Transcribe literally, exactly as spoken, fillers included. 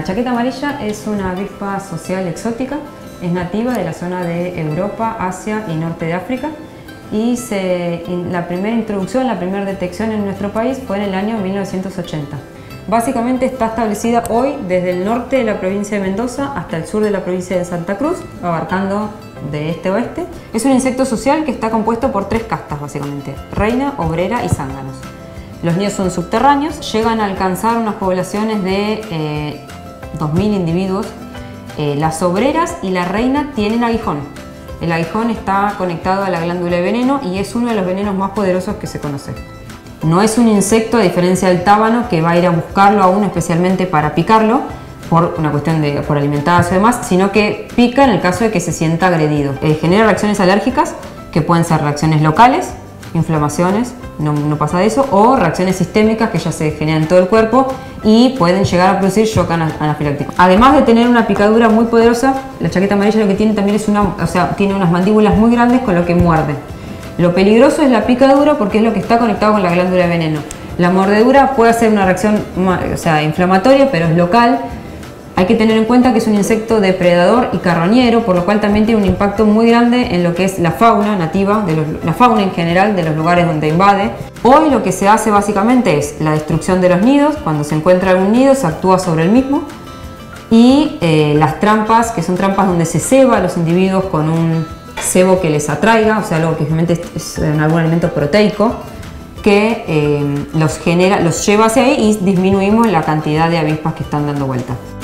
La chaqueta amarilla es una avispa social exótica, es nativa de la zona de Europa, Asia y norte de África y se, la primera introducción, la primera detección en nuestro país fue en el año mil novecientos ochenta. Básicamente está establecida hoy desde el norte de la provincia de Mendoza hasta el sur de la provincia de Santa Cruz, abarcando de este a oeste. Es un insecto social que está compuesto por tres castas básicamente: reina, obrera y zánganos. Los nidos son subterráneos, llegan a alcanzar unas poblaciones de eh, dos mil individuos. Eh, las obreras y la reina tienen aguijón. El aguijón está conectado a la glándula de veneno y es uno de los venenos más poderosos que se conoce. No es un insecto, a diferencia del tábano, que va a ir a buscarlo a uno especialmente para picarlo, por una cuestión de por alimentación y demás, sino que pica en el caso de que se sienta agredido. Eh, genera reacciones alérgicas, que pueden ser reacciones locales, inflamaciones, no, no pasa de eso, o reacciones sistémicas que ya se generan en todo el cuerpo y pueden llegar a producir shock anafiláctico. Además de tener una picadura muy poderosa, la chaqueta amarilla lo que tiene también es una, o sea, tiene unas mandíbulas muy grandes con lo que muerde. Lo peligroso es la picadura porque es lo que está conectado con la glándula de veneno. La mordedura puede hacer una reacción, o sea, inflamatoria, pero es local. Hay que tener en cuenta que es un insecto depredador y carroñero, por lo cual también tiene un impacto muy grande en lo que es la fauna nativa, de los, la fauna en general de los lugares donde invade. Hoy lo que se hace básicamente es la destrucción de los nidos. Cuando se encuentra algún nido se actúa sobre el mismo, y eh, las trampas, que son trampas donde se ceba a los individuos con un cebo que les atraiga, o sea, algo que realmente es, es algún alimento proteico que eh, los, genera, los lleva hacia ahí y disminuimos la cantidad de avispas que están dando vuelta.